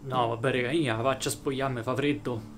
No, vabbè, raga, io la faccio a spogliarmi, fa freddo.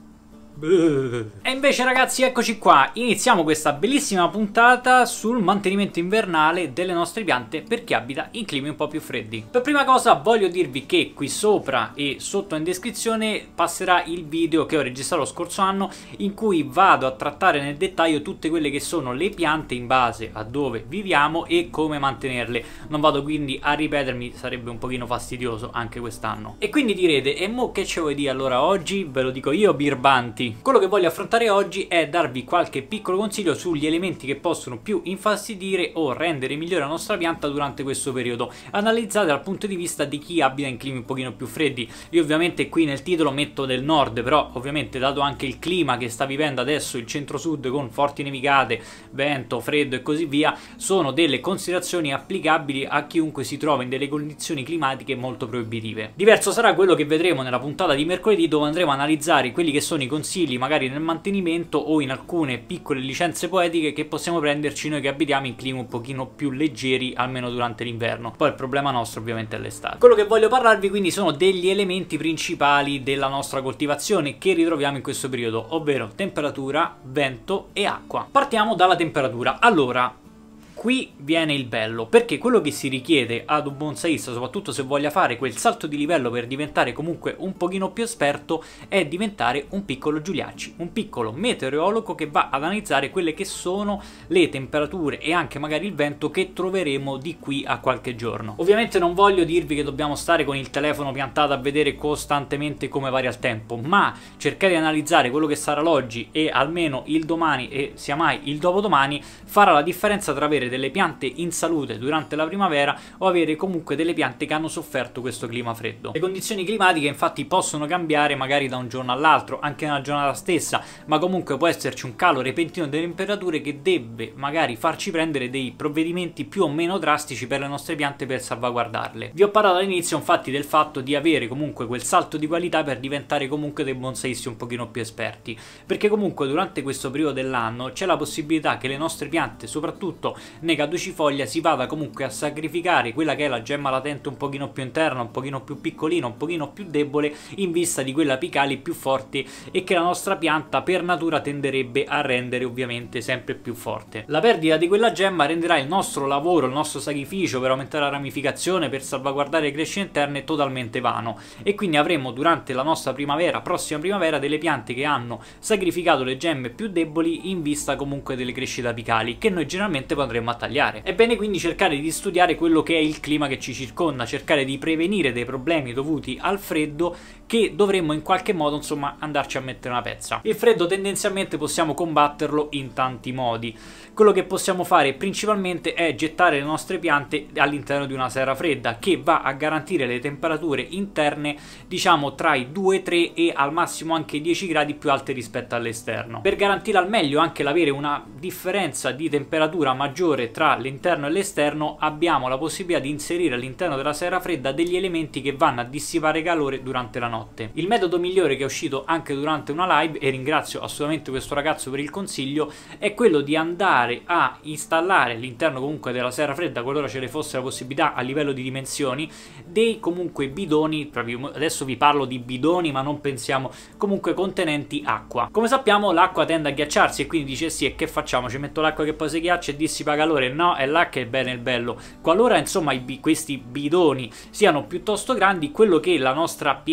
E invece ragazzi, eccoci qua, iniziamo questa bellissima puntata sul mantenimento invernale delle nostre piante per chi abita in climi un po' più freddi. Per prima cosa voglio dirvi che qui sopra e sotto in descrizione passerà il video che ho registrato lo scorso anno in cui vado a trattare nel dettaglio tutte quelle che sono le piante in base a dove viviamo e come mantenerle. Non vado quindi a ripetermi, sarebbe un pochino fastidioso anche quest'anno. E quindi direte, e mo che ce vuoi dire allora oggi? Ve lo dico io, birbanti. Quello che voglio affrontare oggi è darvi qualche piccolo consiglio sugli elementi che possono più infastidire o rendere migliore la nostra pianta durante questo periodo, analizzate dal punto di vista di chi abita in climi un pochino più freddi. Io ovviamente qui nel titolo metto del nord, però ovviamente dato anche il clima che sta vivendo adesso il centro-sud con forti nevicate, vento, freddo e così via, sono delle considerazioni applicabili a chiunque si trova in delle condizioni climatiche molto proibitive. Diverso sarà quello che vedremo nella puntata di mercoledì, dove andremo a analizzare quelli che sono i consigli magari nel mantenimento o in alcune piccole licenze poetiche che possiamo prenderci noi che abitiamo in climi un pochino più leggeri, almeno durante l'inverno. Poi il problema nostro ovviamente è l'estate. Quello che voglio parlarvi quindi sono degli elementi principali della nostra coltivazione che ritroviamo in questo periodo, ovvero temperatura, vento e acqua. Partiamo dalla temperatura. Allora, qui viene il bello, perché quello che si richiede ad un bonsaista, soprattutto se voglia fare quel salto di livello per diventare comunque un pochino più esperto, è diventare un piccolo Giuliacci, un piccolo meteorologo che va ad analizzare quelle che sono le temperature e anche magari il vento che troveremo di qui a qualche giorno. Ovviamente non voglio dirvi che dobbiamo stare con il telefono piantato a vedere costantemente come varia il tempo, ma cercare di analizzare quello che sarà l'oggi e almeno il domani e sia mai il dopodomani farà la differenza tra avere delle piante in salute durante la primavera o avere comunque delle piante che hanno sofferto questo clima freddo. Le condizioni climatiche infatti possono cambiare magari da un giorno all'altro, anche nella giornata stessa, ma comunque può esserci un calo repentino delle temperature che deve magari farci prendere dei provvedimenti più o meno drastici per le nostre piante per salvaguardarle. Vi ho parlato all'inizio infatti del fatto di avere comunque quel salto di qualità per diventare comunque dei bonsaisti un pochino più esperti, perché comunque durante questo periodo dell'anno c'è la possibilità che le nostre piante, soprattutto nei caducifoglia, si vada comunque a sacrificare quella che è la gemma latente un pochino più interna, un pochino più piccolina, un pochino più debole in vista di quella apicale più forte e che la nostra pianta per natura tenderebbe a rendere ovviamente sempre più forte. La perdita di quella gemma renderà il nostro lavoro, il nostro sacrificio per aumentare la ramificazione, per salvaguardare le crescite interne totalmente vano, e quindi avremo durante la nostra primavera, prossima primavera, delle piante che hanno sacrificato le gemme più deboli in vista comunque delle crescite apicali che noi generalmente potremmo a tagliare. È bene quindi cercare di studiare quello che è il clima che ci circonda, cercare di prevenire dei problemi dovuti al freddo che dovremmo in qualche modo insomma andarci a mettere una pezza. Il freddo tendenzialmente possiamo combatterlo in tanti modi. Quello che possiamo fare principalmente è gettare le nostre piante all'interno di una serra fredda che va a garantire le temperature interne diciamo tra i 2, 3 e al massimo anche 10 gradi più alte rispetto all'esterno. Per garantire al meglio anche l'avere una differenza di temperatura maggiore tra l'interno e l'esterno, abbiamo la possibilità di inserire all'interno della serra fredda degli elementi che vanno a dissipare calore durante la notte. Il metodo migliore che è uscito anche durante una live, e ringrazio assolutamente questo ragazzo per il consiglio, è quello di andare a installare all'interno comunque della serra fredda, qualora ce ne fosse la possibilità a livello di dimensioni, dei comunque bidoni, proprio adesso vi parlo di bidoni ma non pensiamo comunque contenenti acqua. Come sappiamo l'acqua tende a ghiacciarsi e quindi dice sì, e che facciamo? Ci metto l'acqua che poi si ghiaccia e dissipa calore? No, è là che è bene il bello. Qualora insomma questi bidoni siano piuttosto grandi, quello che la nostra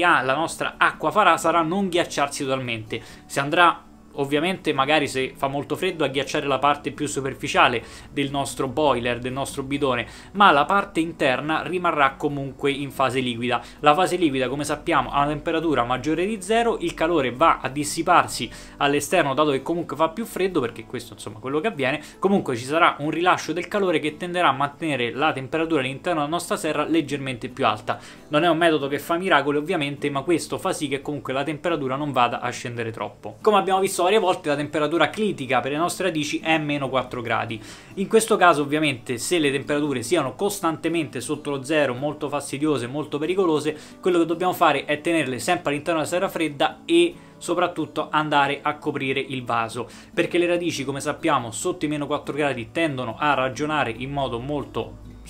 acqua farà sarà non ghiacciarsi totalmente. Si andrà ovviamente magari se fa molto freddo a ghiacciare la parte più superficiale del nostro boiler, del nostro bidone, ma la parte interna rimarrà comunque in fase liquida. La fase liquida, come sappiamo, ha una temperatura maggiore di 0, il calore va a dissiparsi all'esterno dato che comunque fa più freddo, perché questo insomma è quello che avviene. Comunque ci sarà un rilascio del calore che tenderà a mantenere la temperatura all'interno della nostra serra leggermente più alta. Non è un metodo che fa miracoli ovviamente, ma questo fa sì che comunque la temperatura non vada a scendere troppo. Come abbiamo visto varie volte, la temperatura critica per le nostre radici è meno 4 gradi. In questo caso ovviamente se le temperature siano costantemente sotto lo zero, molto fastidiose, molto pericolose, quello che dobbiamo fare è tenerle sempre all'interno della serra fredda e soprattutto andare a coprire il vaso, perché le radici, come sappiamo, sotto i meno 4 gradi tendono a ragionare in modo molto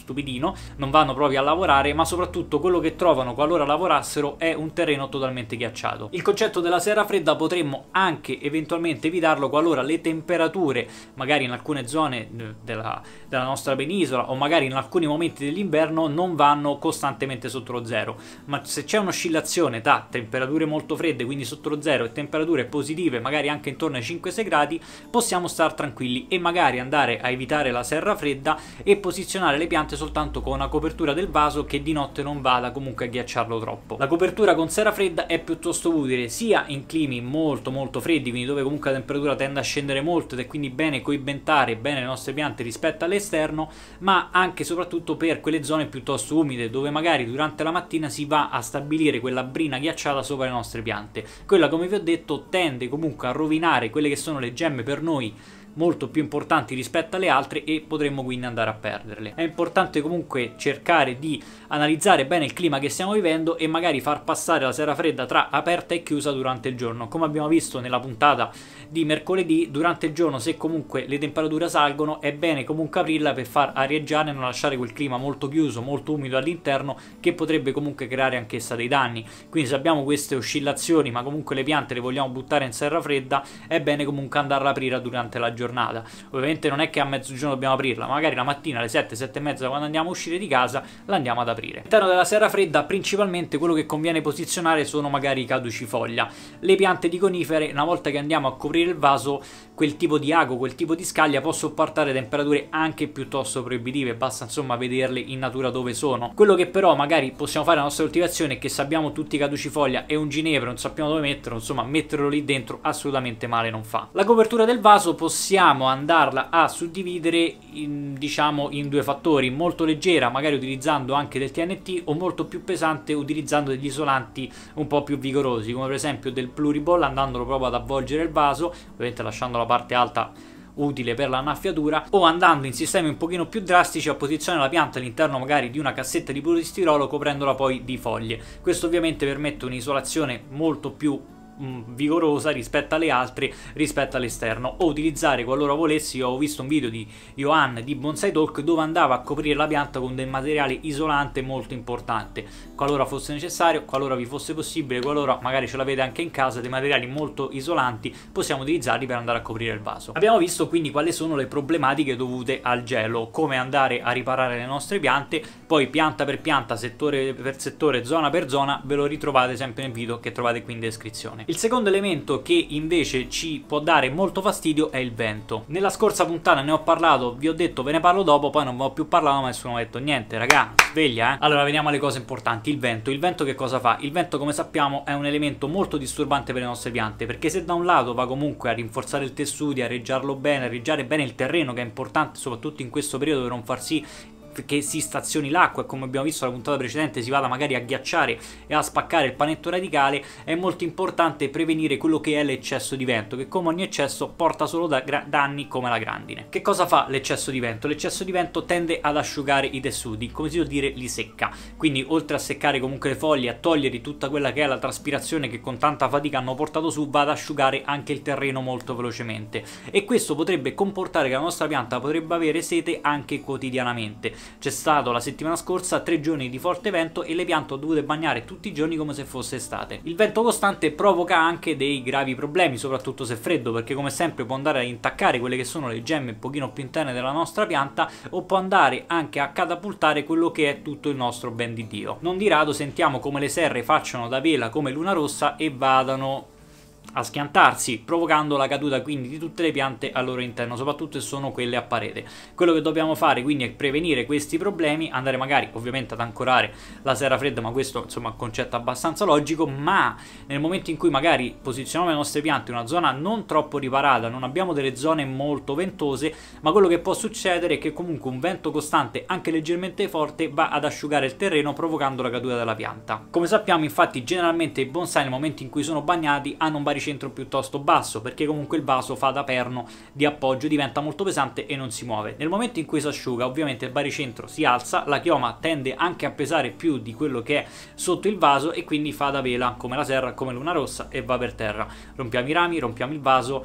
stupidino, non vanno proprio a lavorare, ma soprattutto quello che trovano qualora lavorassero è un terreno totalmente ghiacciato. Il concetto della serra fredda potremmo anche eventualmente evitarlo qualora le temperature, magari in alcune zone della nostra penisola o magari in alcuni momenti dell'inverno, non vanno costantemente sotto lo zero, ma se c'è un'oscillazione tra temperature molto fredde, quindi sotto lo zero, e temperature positive, magari anche intorno ai 5-6 gradi, possiamo stare tranquilli e magari andare a evitare la serra fredda e posizionare le piante soltanto con una copertura del vaso che di notte non vada comunque a ghiacciarlo troppo. La copertura con serra fredda è piuttosto utile sia in climi molto freddi, quindi dove comunque la temperatura tende a scendere molto ed è quindi bene coibentare bene le nostre piante rispetto all'esterno, ma anche e soprattutto per quelle zone piuttosto umide dove magari durante la mattina si va a stabilire quella brina ghiacciata sopra le nostre piante. Quella, come vi ho detto, tende comunque a rovinare quelle che sono le gemme per noi molto più importanti rispetto alle altre e potremmo quindi andare a perderle. È importante comunque cercare di analizzare bene il clima che stiamo vivendo e magari far passare la serra fredda tra aperta e chiusa durante il giorno. Come abbiamo visto nella puntata di mercoledì, durante il giorno, se comunque le temperature salgono, è bene comunque aprirla per far arieggiare e non lasciare quel clima molto chiuso, molto umido all'interno, che potrebbe comunque creare anch'essa dei danni. Quindi se abbiamo queste oscillazioni ma comunque le piante le vogliamo buttare in serra fredda, è bene comunque andarla a aprire durante la giornata. Ovviamente non è che a mezzogiorno dobbiamo aprirla, magari la mattina alle 7, 7 e mezza, quando andiamo a uscire di casa, la andiamo ad aprire. All'interno della serra fredda principalmente quello che conviene posizionare sono magari i caducifoglia. Le piante di conifere, una volta che andiamo a coprire il vaso, quel tipo di ago, quel tipo di scaglia può sopportare temperature anche piuttosto proibitive, basta insomma vederle in natura dove sono. Quello che però magari possiamo fare nella nostra coltivazione è che se abbiamo tutti i caducifoglia e un ginevro non sappiamo dove metterlo, insomma metterlo lì dentro assolutamente male non fa. La copertura del vaso possiamo andarla a suddividere in due fattori: molto leggera magari utilizzando anche del TNT, o molto più pesante utilizzando degli isolanti un po' più vigorosi, come per esempio del Pluriball, andandolo proprio ad avvolgere il vaso, ovviamente lasciando la parte alta utile per l'annaffiatura, o andando in sistemi un pochino più drastici a posizionare la pianta all'interno magari di una cassetta di polistirolo coprendola poi di foglie. Questo ovviamente permette un'isolazione molto più vigorosa rispetto alle altre, rispetto all'esterno. O utilizzare, qualora volessi, ho visto un video di Johan di Bonsai Talk dove andava a coprire la pianta con del materiale isolante molto importante, qualora fosse necessario, qualora vi fosse possibile, qualora magari ce l'avete anche in casa, dei materiali molto isolanti, possiamo utilizzarli per andare a coprire il vaso. Abbiamo visto quindi quali sono le problematiche dovute al gelo, come andare a riparare le nostre piante, poi pianta per pianta, settore per settore, zona per zona, ve lo ritrovate sempre nel video che trovate qui in descrizione. Il secondo elemento che invece ci può dare molto fastidio è il vento. Nella scorsa puntata ne ho parlato, vi ho detto ve ne parlo dopo, poi non vi ho più parlato, ma nessuno mi ha detto niente, raga, sveglia, eh. Allora veniamo alle cose importanti. Il vento. Il vento che cosa fa? Il vento, come sappiamo, è un elemento molto disturbante per le nostre piante, perché se da un lato va comunque a rinforzare il tessuto, a reggiarlo bene, a reggiare bene il terreno, che è importante soprattutto in questo periodo per non far sì che si stazioni l'acqua e, come abbiamo visto nella puntata precedente, si vada magari a ghiacciare e a spaccare il panetto radicale, è molto importante prevenire quello che è l'eccesso di vento, che come ogni eccesso porta solo danni come la grandine. Che cosa fa l'eccesso di vento? L'eccesso di vento tende ad asciugare i tessuti, come si vuol dire, li secca. Quindi oltre a seccare comunque le foglie, a togliere tutta quella che è la traspirazione che con tanta fatica hanno portato su, va ad asciugare anche il terreno molto velocemente, e questo potrebbe comportare che la nostra pianta potrebbe avere sete anche quotidianamente. C'è stato la settimana scorsa 3 giorni di forte vento e le piante ho dovute bagnare tutti i giorni come se fosse estate. Il vento costante provoca anche dei gravi problemi, soprattutto se freddo, perché come sempre può andare a intaccare quelle che sono le gemme un pochino più interne della nostra pianta, o può andare anche a catapultare quello che è tutto il nostro ben di Dio. Non di rado sentiamo come le serre facciano da vela come luna rossa e vadano a schiantarsi, provocando la caduta quindi di tutte le piante al loro interno, soprattutto se sono quelle a parete. Quello che dobbiamo fare quindi è prevenire questi problemi, andare magari ovviamente ad ancorare la serra fredda, ma questo insomma è un concetto abbastanza logico. Ma nel momento in cui magari posizioniamo le nostre piante in una zona non troppo riparata, non abbiamo delle zone molto ventose, ma quello che può succedere è che comunque un vento costante, anche leggermente forte, va ad asciugare il terreno provocando la caduta della pianta. Come sappiamo infatti generalmente i bonsai nel momento in cui sono bagnati hanno un baricentro piuttosto basso, perché comunque il vaso fa da perno di appoggio, diventa molto pesante e non si muove. Nel momento in cui si asciuga ovviamente il baricentro si alza, la chioma tende anche a pesare più di quello che è sotto il vaso e quindi fa da vela come la serra, come luna rossa, e va per terra. Rompiamo i rami, rompiamo il vaso,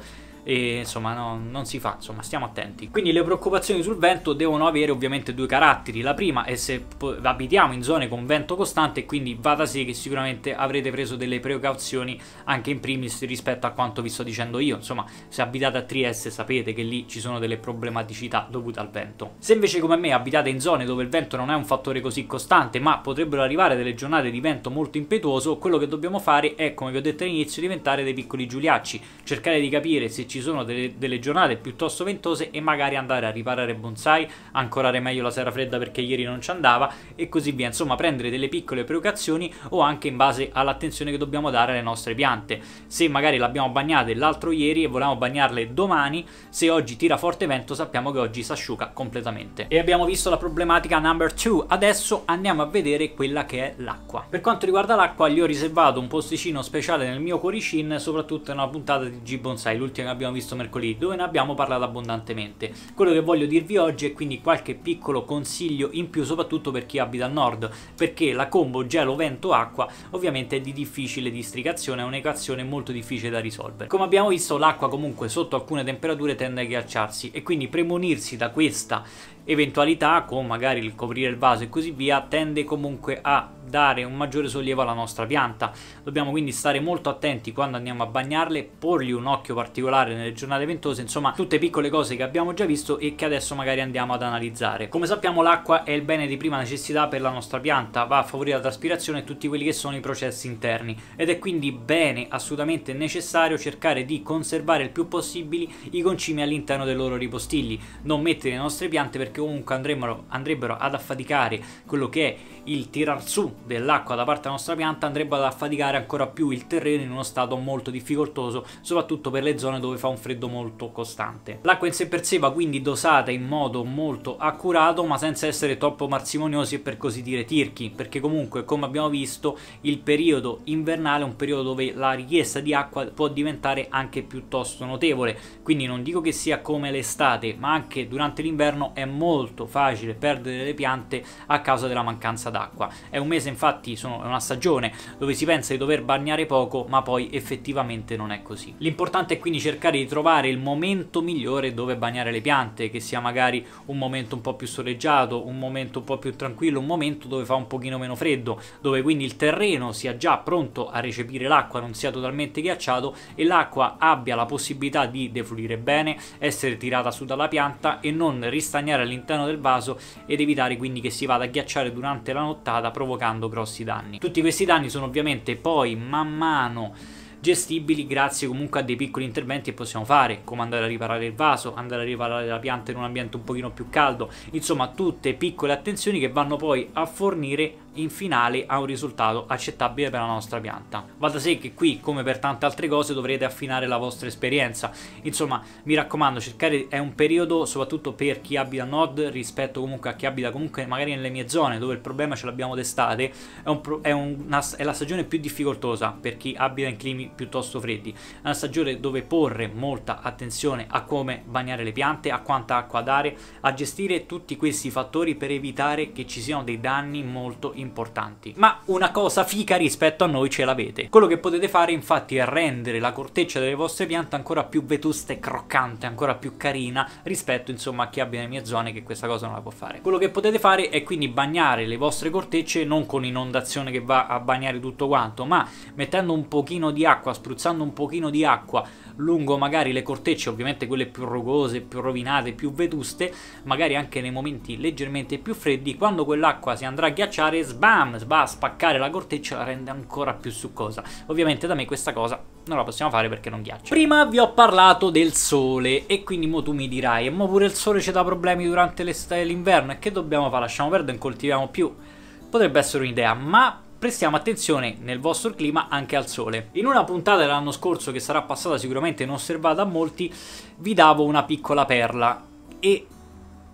e insomma non si fa, insomma stiamo attenti. Quindi le preoccupazioni sul vento devono avere ovviamente due caratteri. La prima è se abitiamo in zone con vento costante, quindi va da sé che sicuramente avrete preso delle precauzioni anche in primis rispetto a quanto vi sto dicendo io. Insomma, se abitate a Trieste sapete che lì ci sono delle problematicità dovute al vento. Se invece come me abitate in zone dove il vento non è un fattore così costante, ma potrebbero arrivare delle giornate di vento molto impetuoso, quello che dobbiamo fare è, come vi ho detto all'inizio, diventare dei piccoli giuliacci, cercare di capire se ci sono delle giornate piuttosto ventose e magari andare a riparare bonsai, ancorare meglio la sera fredda perché ieri non ci andava e così via. Insomma, prendere delle piccole precauzioni o anche in base all'attenzione che dobbiamo dare alle nostre piante. Se magari l'abbiamo bagnate l'altro ieri e volevamo bagnarle domani, se oggi tira forte vento sappiamo che oggi si asciuga completamente. E abbiamo visto la problematica number 2, adesso andiamo a vedere quella che è l'acqua. Per quanto riguarda l'acqua, gli ho riservato un posticino speciale nel mio cuoricin, soprattutto in una puntata di G-Bonsai, l'ultima che abbiamo visto mercoledì, dove ne abbiamo parlato abbondantemente. Quello che voglio dirvi oggi è quindi qualche piccolo consiglio in più, soprattutto per chi abita al nord, perché la combo gelo-vento-acqua ovviamente è di difficile districazione, è un'equazione molto difficile da risolvere. Come abbiamo visto, l'acqua comunque sotto alcune temperature tende a ghiacciarsi e quindi premunirsi da questa eventualità, con magari il coprire il vaso e così via, tende comunque a dare un maggiore sollievo alla nostra pianta. Dobbiamo quindi stare molto attenti quando andiamo a bagnarle, porgli un occhio particolare nelle giornate ventose, insomma tutte piccole cose che abbiamo già visto e che adesso magari andiamo ad analizzare. Come sappiamo, l'acqua è il bene di prima necessità per la nostra pianta, va a favorire la traspirazione e tutti quelli che sono i processi interni, ed è quindi bene, assolutamente necessario, cercare di conservare il più possibile i concimi all'interno dei loro ripostigli, non mettere le nostre piante, perché comunque andrebbero ad affaticare quello che è il tirar su dell'acqua da parte della nostra pianta, andrebbe ad affaticare ancora più il terreno in uno stato molto difficoltoso, soprattutto per le zone dove fa un freddo molto costante. L'acqua in sé per sé va quindi dosata in modo molto accurato, ma senza essere troppo parsimoniosi e per così dire tirchi, perché comunque, come abbiamo visto, il periodo invernale è un periodo dove la richiesta di acqua può diventare anche piuttosto notevole, quindi non dico che sia come l'estate, ma anche durante l'inverno è molto facile perdere le piante a causa della mancanza d'acqua. È un mese, infatti, è una stagione dove si pensa di dover bagnare poco, ma poi effettivamente non è così. L'importante è quindi cercare di trovare il momento migliore dove bagnare le piante, che sia magari un momento un po' più soleggiato, un momento un po' più tranquillo, un momento dove fa un pochino meno freddo, dove quindi il terreno sia già pronto a recepire l'acqua, non sia totalmente ghiacciato e l'acqua abbia la possibilità di defluire bene, essere tirata su dalla pianta e non ristagnare all'interno del vaso, ed evitare quindi che si vada a ghiacciare durante la nottata, provocando grossi danni. Tutti questi danni sono ovviamente poi man mano gestibili grazie comunque a dei piccoli interventi che possiamo fare, come andare a riparare il vaso, andare a riparare la pianta in un ambiente un pochino più caldo, insomma tutte piccole attenzioni che vanno poi a fornire in finale a un risultato accettabile per la nostra pianta. Va da sé che qui, come per tante altre cose, dovrete affinare la vostra esperienza. Insomma, mi raccomando, cercare, è un periodo soprattutto per chi abita a nord rispetto comunque a chi abita comunque magari nelle mie zone, dove il problema ce l'abbiamo d'estate, è la stagione più difficoltosa per chi abita in climi piuttosto freddi. È una stagione dove porre molta attenzione a come bagnare le piante, a quanta acqua dare, a gestire tutti questi fattori per evitare che ci siano dei danni molto importanti. Ma una cosa fica rispetto a noi ce l'avete. Quello che potete fare infatti è rendere la corteccia delle vostre piante ancora più vetusta e croccante, ancora più carina rispetto insomma a chi abita nelle mie zone, che questa cosa non la può fare. Quello che potete fare è quindi bagnare le vostre cortecce non con inondazione che va a bagnare tutto quanto, ma mettendo un pochino di acqua, spruzzando un pochino di acqua lungo magari le cortecce, ovviamente quelle più rugose, più rovinate, più vetuste, magari anche nei momenti leggermente più freddi. Quando quell'acqua si andrà a ghiacciare, sbam, va a spaccare la corteccia, la rende ancora più succosa. Ovviamente da me questa cosa non la possiamo fare perché non ghiaccia. Prima vi ho parlato del sole e quindi mo tu mi dirai, e mo pure il sole ci dà problemi durante l'estate e l'inverno, e che dobbiamo fare? Lasciamo perdere, non coltiviamo più? Potrebbe essere un'idea, ma prestiamo attenzione nel vostro clima anche al sole. In una puntata dell'anno scorso, che sarà passata sicuramente inosservata a molti, vi davo una piccola perla, e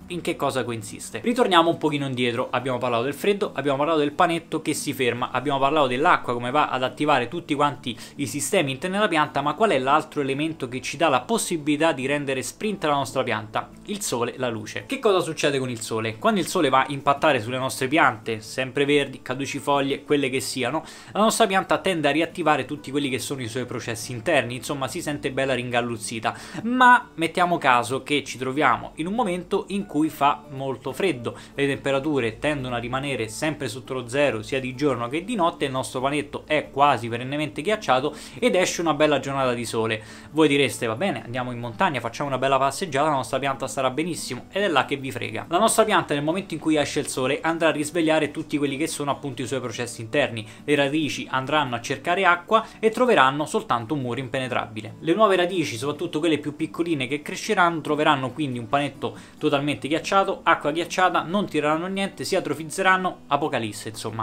in che cosa consiste. Ritorniamo un pochino indietro, abbiamo parlato del freddo, abbiamo parlato del panetto che si ferma, abbiamo parlato dell'acqua, come va ad attivare tutti quanti i sistemi interni alla pianta, ma qual è l'altro elemento che ci dà la possibilità di rendere sprint la nostra pianta? Il sole, la luce. Che cosa succede con il sole? Quando il sole va a impattare sulle nostre piante, sempre verdi, caducifoglie, quelle che siano, la nostra pianta tende a riattivare tutti quelli che sono i suoi processi interni, insomma si sente bella ringalluzzita, ma mettiamo caso che ci troviamo in un momento in cui fa molto freddo, le temperature tendono a rimanere sempre sotto lo zero sia di giorno che di notte, il nostro panetto è quasi perennemente ghiacciato ed esce una bella giornata di sole. Voi direste va bene, andiamo in montagna, facciamo una bella passeggiata, la nostra pianta starà benissimo, ed è là che vi frega. La nostra pianta nel momento in cui esce il sole andrà a risvegliare tutti quelli che sono appunto i suoi processi interni, le radici andranno a cercare acqua e troveranno soltanto un muro impenetrabile. Le nuove radici, soprattutto quelle più piccoline che cresceranno, troveranno quindi un panetto totalmente ghiacciato, acqua ghiacciata, non tireranno niente, si atrofizzeranno, apocalisse insomma.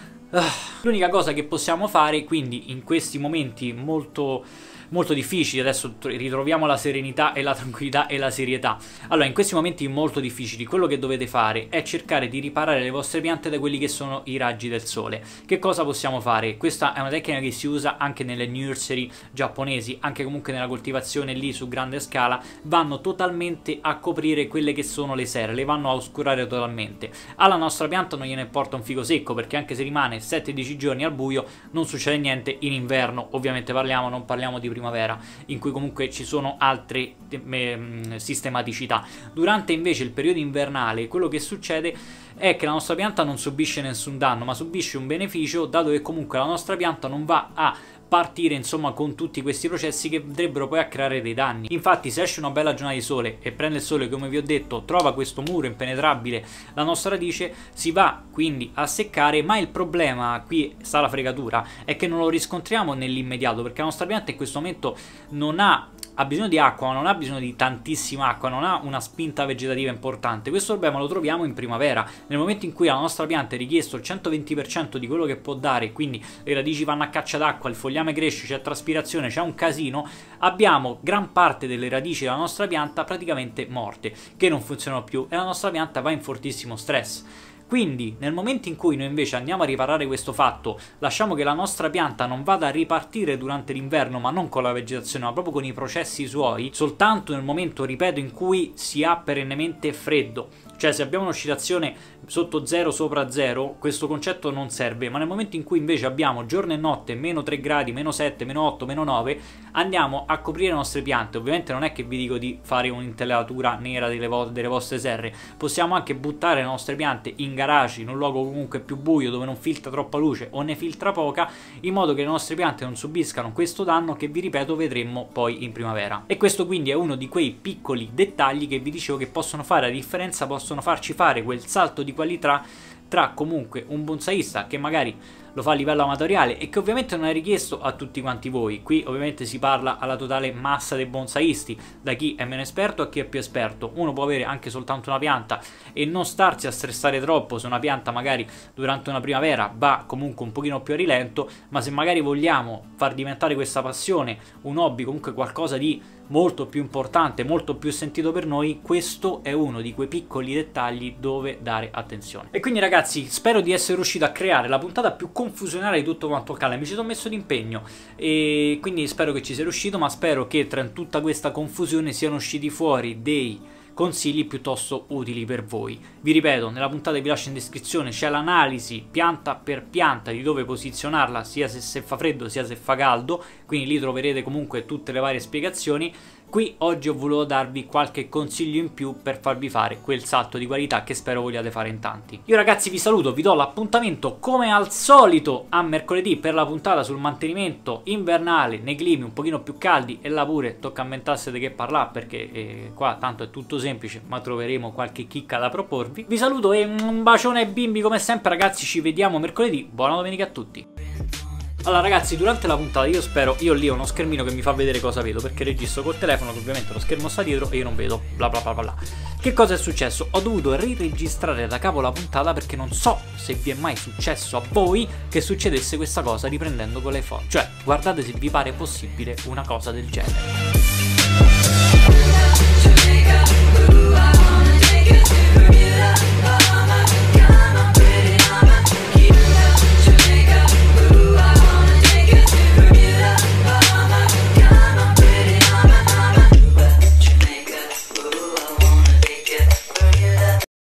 L'unica cosa che possiamo fare quindi in questi momenti molto difficili, adesso ritroviamo la serenità e la tranquillità e la serietà. Allora, in questi momenti molto difficili, quello che dovete fare è cercare di riparare le vostre piante da quelli che sono i raggi del sole. Che cosa possiamo fare? Questa è una tecnica che si usa anche nelle nursery giapponesi, anche comunque nella coltivazione lì su grande scala, vanno totalmente a coprire quelle che sono le serre, le vanno a oscurare totalmente. Alla nostra pianta non gliene importa un figo secco, perché anche se rimane 7-10 giorni al buio non succede niente. In inverno ovviamente non parliamo di primavera, in cui comunque ci sono altre sistematicità. Durante invece il periodo invernale quello che succede è che la nostra pianta non subisce nessun danno, ma subisce un beneficio, dato che comunque la nostra pianta non va a partire insomma con tutti questi processi che andrebbero poi a creare dei danni. Infatti se esce una bella giornata di sole e prende il sole, come vi ho detto, trova questo muro impenetrabile, la nostra radice si va quindi a seccare, ma il problema, qui sta la fregatura, è che non lo riscontriamo nell'immediato, perché la nostra pianta in questo momento ha bisogno di acqua, ma non ha bisogno di tantissima acqua, non ha una spinta vegetativa importante. Questo problema lo troviamo in primavera, nel momento in cui alla nostra pianta è richiesto il 120% di quello che può dare, quindi le radici vanno a caccia d'acqua, il fogliame cresce, c'è traspirazione, c'è un casino, abbiamo gran parte delle radici della nostra pianta praticamente morte, che non funzionano più, e la nostra pianta va in fortissimo stress. Quindi nel momento in cui noi invece andiamo a riparare questo fatto, lasciamo che la nostra pianta non vada a ripartire durante l'inverno, ma non con la vegetazione, ma proprio con i processi suoi, soltanto nel momento, ripeto, in cui si ha perennemente freddo. Cioè se abbiamo un'oscillazione sotto 0 sopra 0, questo concetto non serve, ma nel momento in cui invece abbiamo giorno e notte meno 3 gradi, meno 7, meno 8, meno 9, andiamo a coprire le nostre piante. Ovviamente non è che vi dico di fare un'intelaiatura nera delle vostre serre, possiamo anche buttare le nostre piante in garage, in un luogo comunque più buio, dove non filtra troppa luce o ne filtra poca, in modo che le nostre piante non subiscano questo danno che, vi ripeto, vedremo poi in primavera. E questo quindi è uno di quei piccoli dettagli che vi dicevo che possono fare la differenza, possono farci fare quel salto di qualità tra comunque un bonsaista che magari lo fa a livello amatoriale e che ovviamente non è richiesto a tutti quanti voi. Qui ovviamente si parla alla totale massa dei bonsaisti, da chi è meno esperto a chi è più esperto. Uno può avere anche soltanto una pianta e non starsi a stressare troppo se una pianta magari durante una primavera va comunque un pochino più a rilento, ma se magari vogliamo far diventare questa passione un hobby, comunque qualcosa di molto più importante, molto più sentito per noi, questo è uno di quei piccoli dettagli dove dare attenzione. E quindi ragazzi, spero di essere riuscito a creare la puntata più confusionaria di tutto quanto accade. Mi ci sono messo d'impegno e quindi spero che ci sia riuscito, ma spero che tra tutta questa confusione siano usciti fuori dei consigli piuttosto utili per voi. Vi ripeto, nella puntata che vi lascio in descrizione c'è l'analisi pianta per pianta di dove posizionarla, sia se fa freddo sia se fa caldo, quindi lì troverete comunque tutte le varie spiegazioni. Qui oggi ho voluto darvi qualche consiglio in più per farvi fare quel salto di qualità che spero vogliate fare in tanti. Io ragazzi vi saluto, vi do l'appuntamento come al solito a mercoledì per la puntata sul mantenimento invernale nei climi un pochino più caldi, e là pure tocca inventarsene che parlare, perché qua tanto è tutto semplice, ma troveremo qualche chicca da proporvi. Vi saluto e un bacione ai bimbi come sempre ragazzi, ci vediamo mercoledì, buona domenica a tutti. Allora ragazzi, durante la puntata io lì ho uno schermino che mi fa vedere cosa vedo, perché registro col telefono, che ovviamente lo schermo sta dietro e io non vedo, bla bla bla bla. Che cosa è successo? Ho dovuto riregistrare da capo la puntata perché non so se vi è mai successo a voi che succedesse questa cosa riprendendo con l'iPhone. Cioè, guardate se vi pare possibile una cosa del genere.